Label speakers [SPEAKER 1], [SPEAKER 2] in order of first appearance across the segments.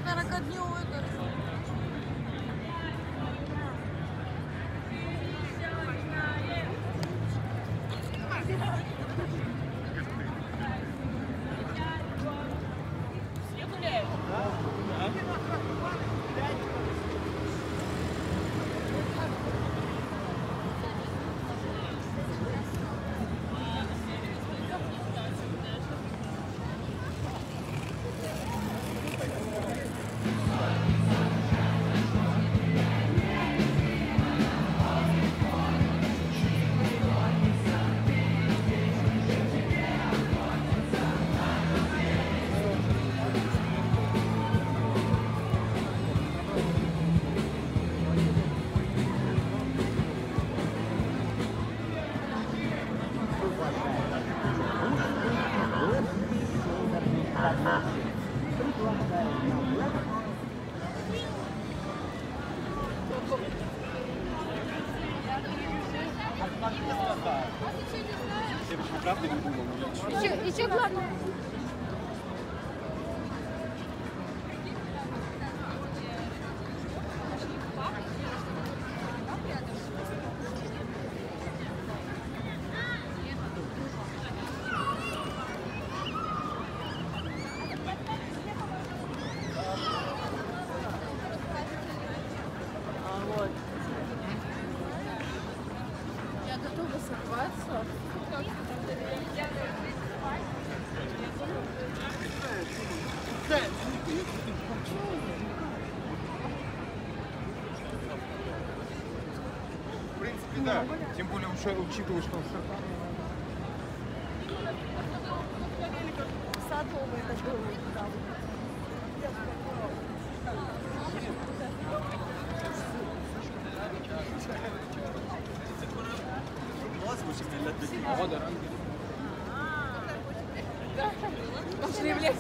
[SPEAKER 1] Еще главное. Я готова сорваться.
[SPEAKER 2] В принципе, да. Тем более, учитывая, что он
[SPEAKER 1] Садовый такой. Пошли в лес.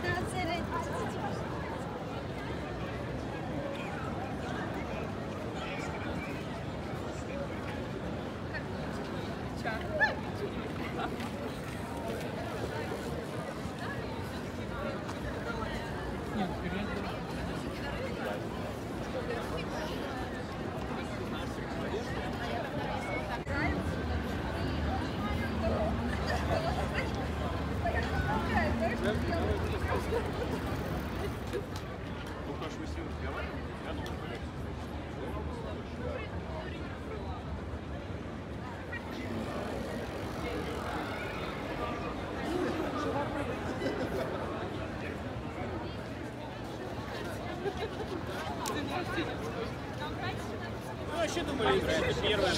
[SPEAKER 3] Ну, вообще думали, это первое.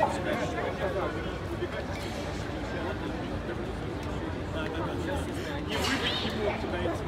[SPEAKER 3] Не выпить не мог туда идти.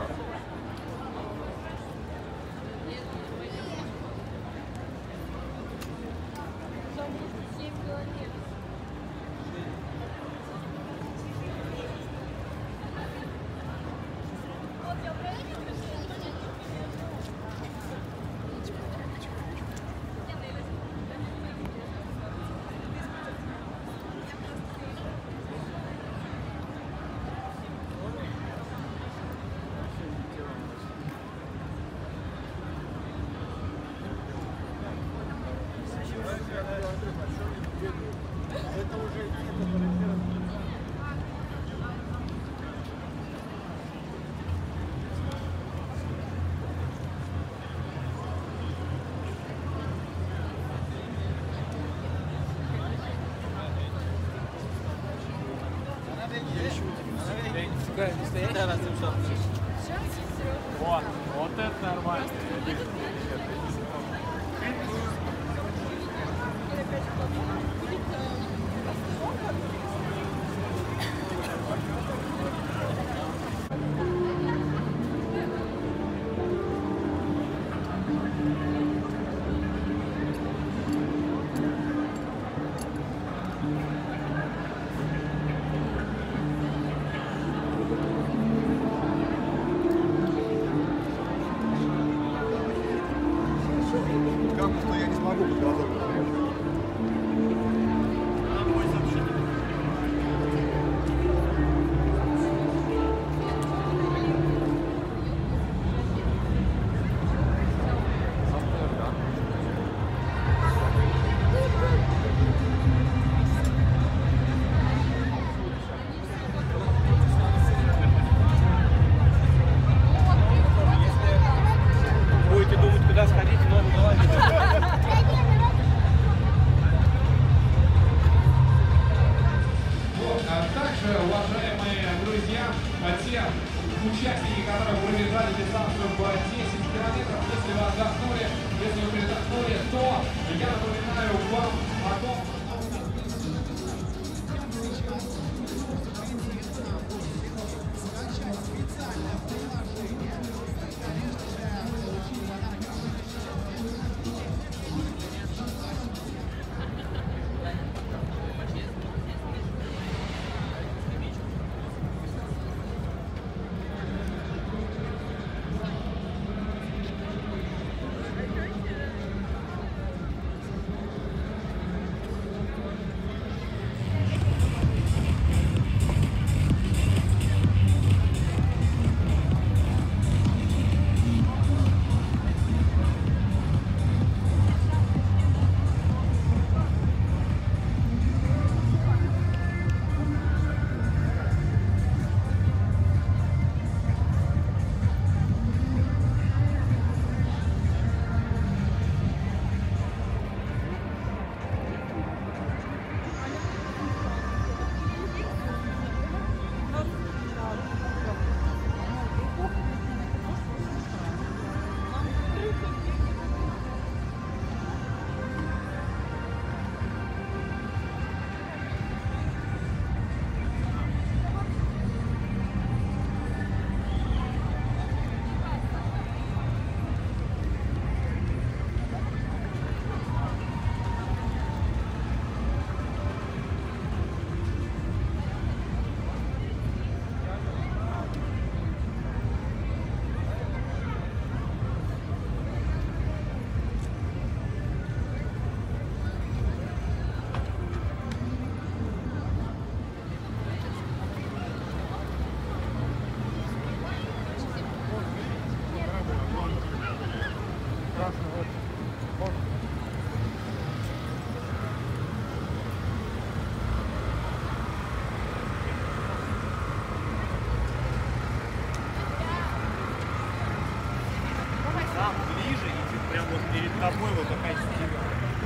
[SPEAKER 3] Вот это нормально.
[SPEAKER 2] Кампус-то я не смогу подготовить.
[SPEAKER 4] передохнули. Если вы передохнули, то я напоминаю вам о том,
[SPEAKER 3] Там ближе, и прям вот перед тобой вот такая стена.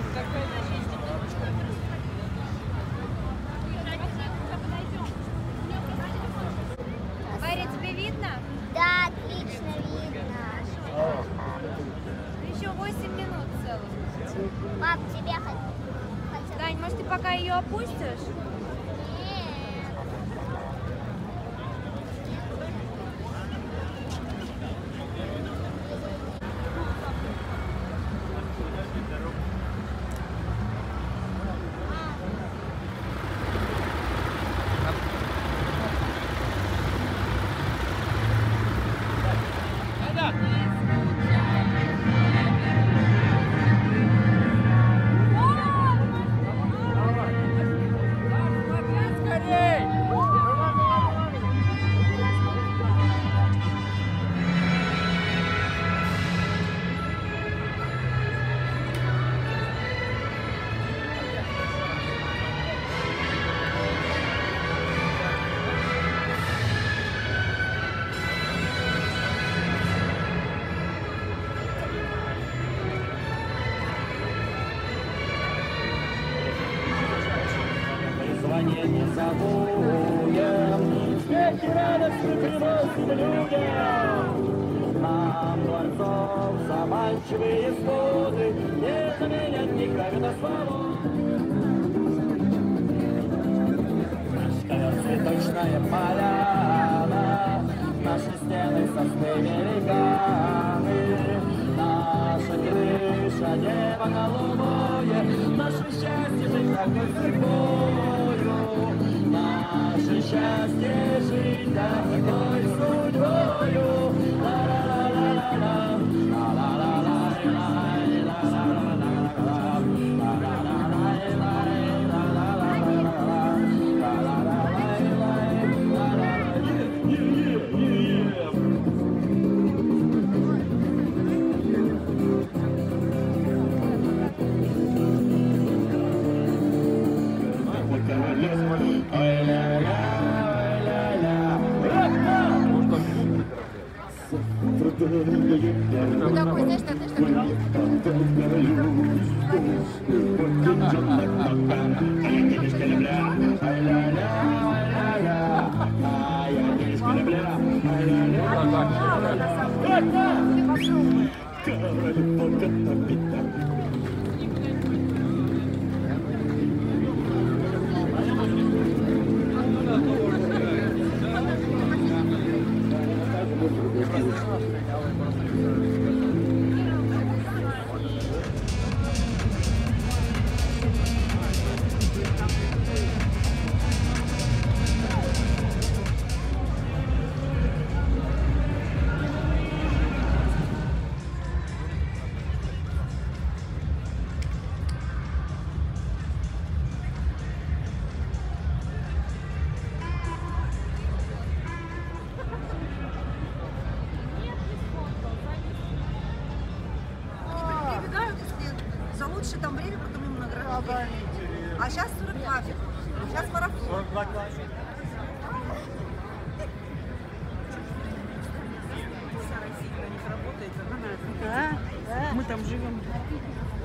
[SPEAKER 5] Варя, тебе видно?
[SPEAKER 6] Да, отлично видно.
[SPEAKER 5] Еще 8 минут целых.
[SPEAKER 6] Пап, тебе хотел.
[SPEAKER 5] Тань, может, ты пока ее опустишь?
[SPEAKER 6] Нет.
[SPEAKER 7] Звание не забудем, смех и радость приносим людям. Нам дворцов заманчивые своды не заменят никогда свобод. Растет цветочная поляна, наши стены сосны великаны, наша крыша небо голубое, наше счастье жить такой судьбою, наше счастье жить такой судьбою. Ла-ла-ла-ла-ла-ла,
[SPEAKER 1] Такой, знаешь,
[SPEAKER 5] Ты попробуй.
[SPEAKER 8] Прибегают, если за лучшее там время, потом им награждают. А сейчас 42 фиг. Сейчас марафон. Мы там живем.